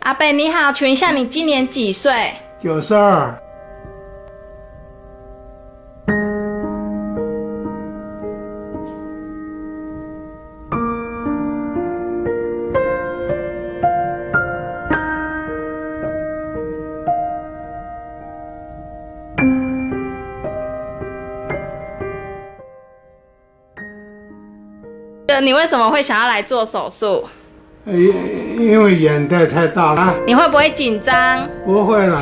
阿伯你好，请问一下你今年几岁 92。 你为什么会想要来做手术？ 因为眼袋太大了。 你会不会紧张？ 不会了。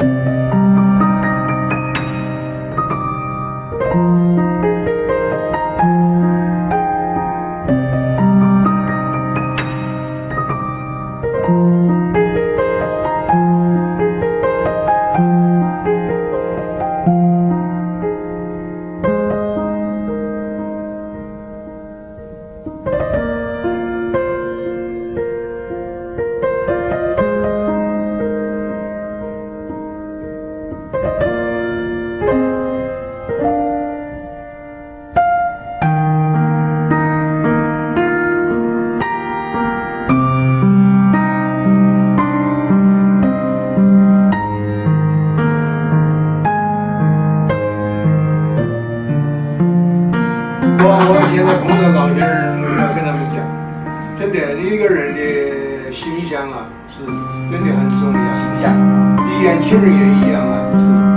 我现在碰到老年人，我要跟他们讲，真的，一个人的形象啊，是真的很重要。形象，比年轻人也一样啊，是。